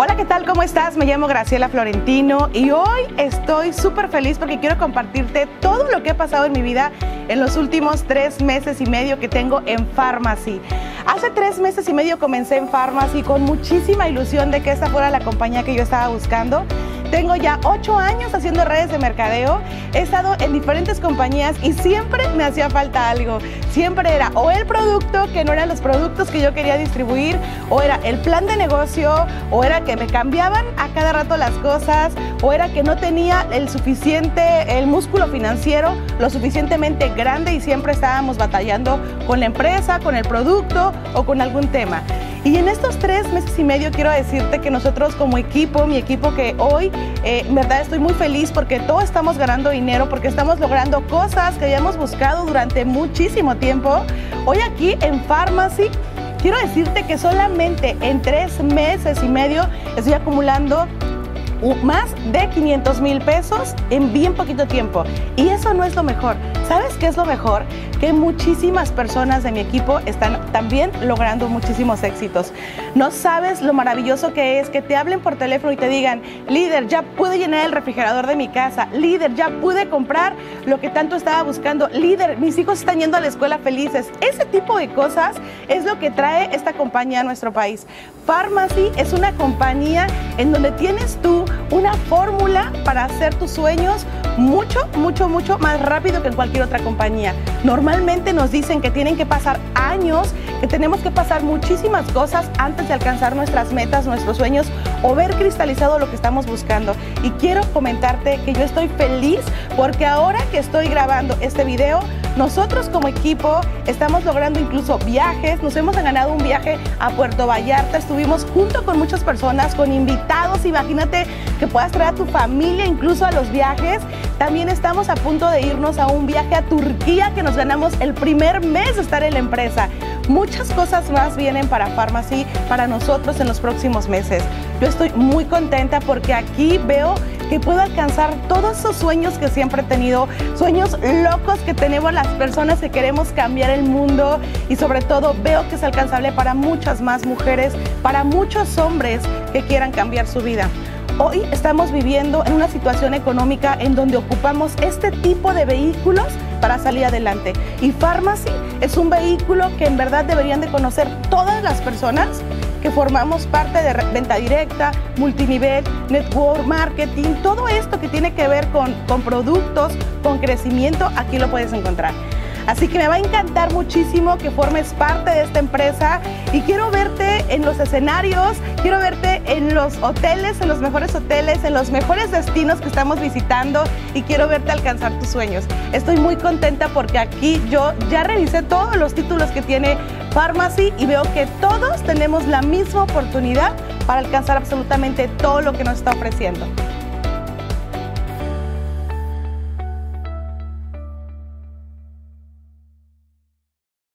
Hola, ¿qué tal? ¿Cómo estás? Me llamo Graciela Florentino y hoy estoy súper feliz porque quiero compartirte todo lo que ha pasado en mi vida en los últimos 3 meses y medio que tengo en Pharmacy. Hace 3 meses y medio comencé en Pharmacy con muchísima ilusión de que esta fuera la compañía que yo estaba buscando. Tengo ya 8 años haciendo redes de mercadeo, he estado en diferentes compañías y siempre me hacía falta algo. Siempre era o el producto, que no eran los productos que yo quería distribuir, o era el plan de negocio, o era que me cambiaban a cada rato las cosas, o era que no tenía el músculo financiero lo suficientemente grande y siempre estábamos batallando con la empresa, con el producto o con algún tema. Y en estos 3 meses y medio quiero decirte que nosotros como equipo, mi equipo que hoy, en verdad estoy muy feliz porque todos estamos ganando dinero, porque estamos logrando cosas que habíamos buscado durante muchísimo tiempo. Hoy aquí en Pharmacy, quiero decirte que solamente en 3 meses y medio estoy acumulando más de 500,000 pesos en bien poquito tiempo. Y eso no es lo mejor. ¿Sabes qué es lo mejor? Que muchísimas personas de mi equipo están también logrando muchísimos éxitos. No sabes lo maravilloso que es que te hablen por teléfono y te digan: líder, ya pude llenar el refrigerador de mi casa. Líder, ya pude comprar lo que tanto estaba buscando. Líder, mis hijos están yendo a la escuela felices. Ese tipo de cosas es lo que trae esta compañía a nuestro país. Pharmacy es una compañía en donde tienes tú una fórmula para hacer tus sueños mucho más rápido que en cualquier otra compañía. Normalmente nos dicen que tienen que pasar años, que tenemos que pasar muchísimas cosas antes de alcanzar nuestras metas, nuestros sueños o ver cristalizado lo que estamos buscando. Y quiero comentarte que yo estoy feliz porque ahora que estoy grabando este video, nosotros como equipo estamos logrando incluso viajes. Nos hemos ganado un viaje a Puerto Vallarta. Estuvimos junto con muchas personas, con invitados. Imagínate que puedas traer a tu familia incluso a los viajes. También estamos a punto de irnos a un viaje a Turquía que nos ganamos el primer mes de estar en la empresa. Muchas cosas más vienen para Pharmacy, para nosotros en los próximos meses. Yo estoy muy contenta porque aquí veo que puedo alcanzar todos esos sueños que siempre he tenido, sueños locos que tenemos las personas que queremos cambiar el mundo, y sobre todo veo que es alcanzable para muchas más mujeres, para muchos hombres que quieran cambiar su vida. Hoy estamos viviendo en una situación económica en donde ocupamos este tipo de vehículos para salir adelante. Y Pharmacy es un vehículo que en verdad deberían de conocer todas las personas que formamos parte de venta directa, multinivel, network marketing, todo esto que tiene que ver con productos, con crecimiento, aquí lo puedes encontrar. Así que me va a encantar muchísimo que formes parte de esta empresa y quiero verte en los escenarios, quiero verte en los hoteles, en los mejores destinos que estamos visitando, y quiero verte alcanzar tus sueños. Estoy muy contenta porque aquí yo ya revisé todos los títulos que tiene Pharmacy y veo que todos tenemos la misma oportunidad para alcanzar absolutamente todo lo que nos está ofreciendo.